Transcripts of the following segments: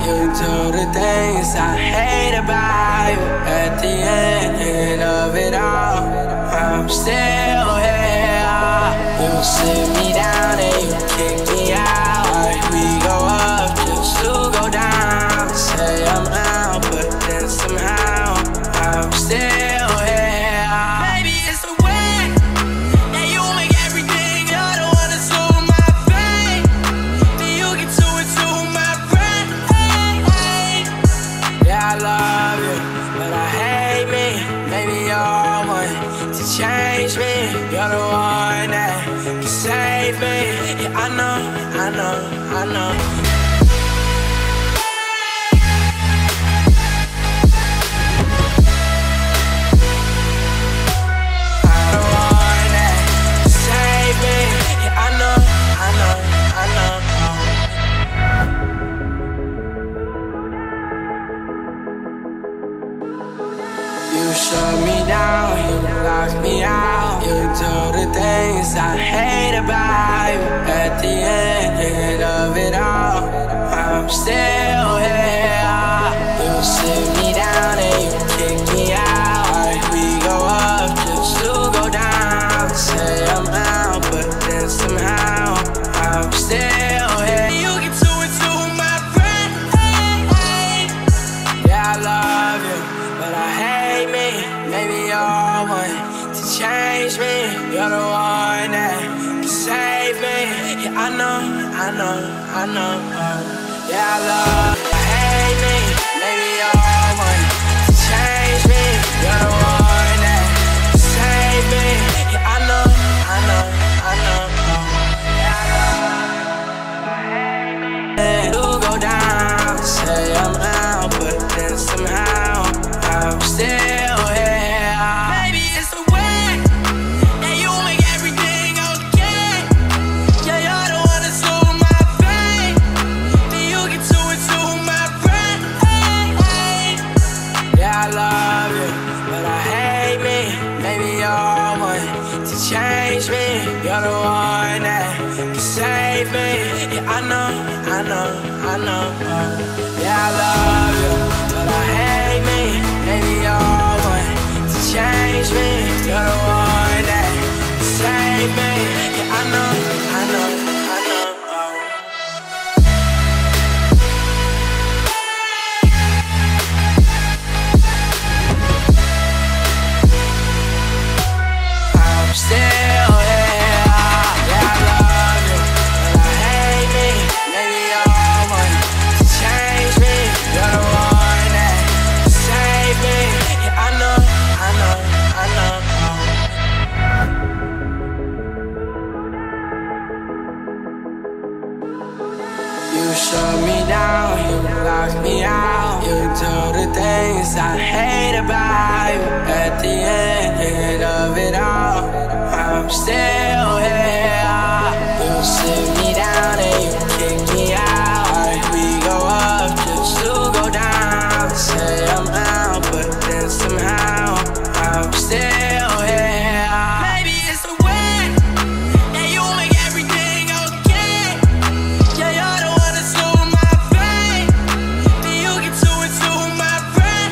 You do the things I hate about you. At the end of it all, I'm still here. You sit me down and you kick me out. We go up just to go down. Say I'm out, but then somehow I'm still here. Maybe it's the way that you make everything. You're the one that's on my brain. Then you get to it to my brain. Yeah, I love you, but I hate me. Maybe you're one to change me. You're the one that can save me. Yeah, I know, I know, I know. You shut me down, you lock me out. You do the things I hate about you. At the end of it all, I'm still here. You sit me down and you kick me out. We go up just to go down. Say I'm out, but then somehow I'm still here. You get to it to my brain. Yeah, I love you, but I hate me. Maybe you're one to change me. You're the one that can save me. Yeah, I know, I know, I know. Yeah, I love you, I hate me. Maybe you're one to change me. You're the one that can save me. Yeah, I know, I know, I know. Yeah, I love you, I hate me. You go down, say I'm out, but then somehow I'm still here. Maybe it's the way that you make everything okay. Yeah, you're the one that's on my brain. Then you get to it to my brain. Yeah, I love you, but I hate me. Maybe you're one to change me. You're the one that can save me. Yeah, I know, I know, I know. Yeah, I love you, but I hate me. Maybe you're one to change me. You're the one that can save me. Yeah, I know, I know, I know. I'm still here. Yeah, I love you, but I hate me. Maybe you're one to change me. You're the one that can save me. Yeah, I know, I know, I know. You shut me down, you lock me out. You do the things I hate about you. At the end of it all, I'm still here. You sit me down and you kick me out. We go up just to go down. Say I'm out, but then somehow I'm still here. Maybe it's the way that you make everything okay. Yeah, you're the one that's on my brain. Then you get to it to my brain.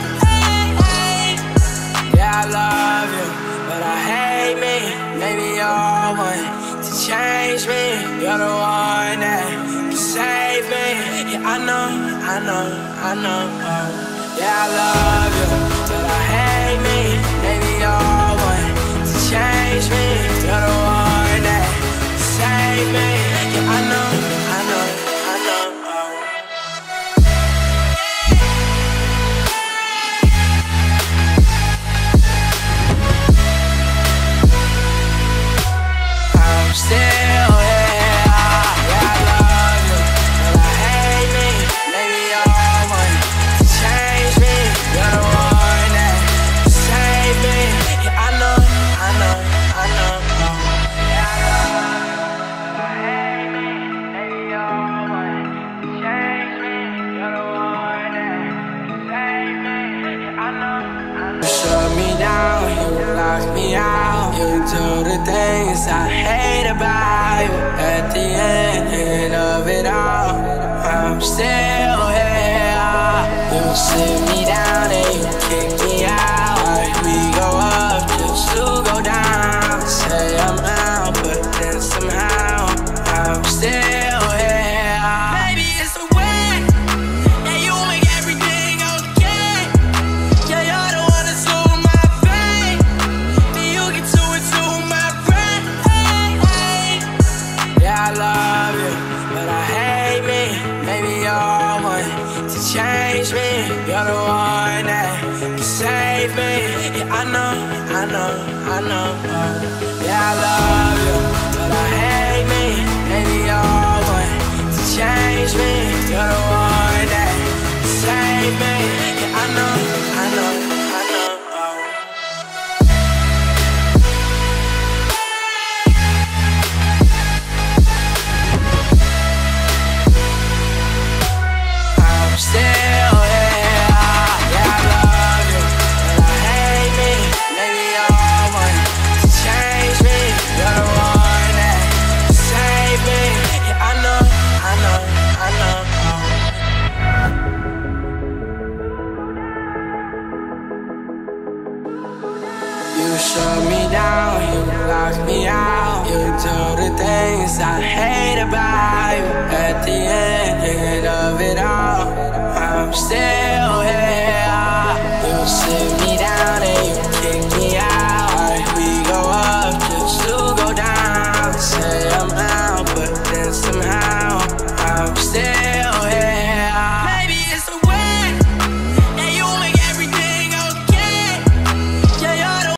Yeah, I love you, but I hate me. Maybe you're one to change me. You're the one that can save me. Yeah, I know, I know, I know. Yeah, I love you, but I hate me. Maybe you're one to change me. You're the one that can save me. Yeah, I know, I know, I know. I'm still here. Yeah, I love you, but I hate me. Maybe you're one to change me. You're the one that can save me. Yeah, I know, I know, I know. Yeah, I love you, but I hate me. Maybe you're one to change me. You're the one that can save me. Yeah, I know, I know. You shut me down, you lock me out. You do the things I hate about you. At the end of it all, I'm still here. sit me down and you kick me out. We go up just to go down. Say I'm out, but then somehow I'm still here. Maybe it's the way that you make everything okay. Yeah, you're the one that's on my brain. Then you get to it to my brain. Yeah, I love you, but I hate me. Maybe you're one to change me. You're the one that can save me. Yeah, I know. Yeah, I love you, but I hate me. Maybe you're one to change me. You're the one that can save me. Yeah, I know. I'm still here. Yeah, I love you, but I hate me. Maybe you're one to change me. You're the one that can save me. Yeah, I know. You shut me down, you lock me out. You do the things I hate about you. At the end of it all, I'm still here.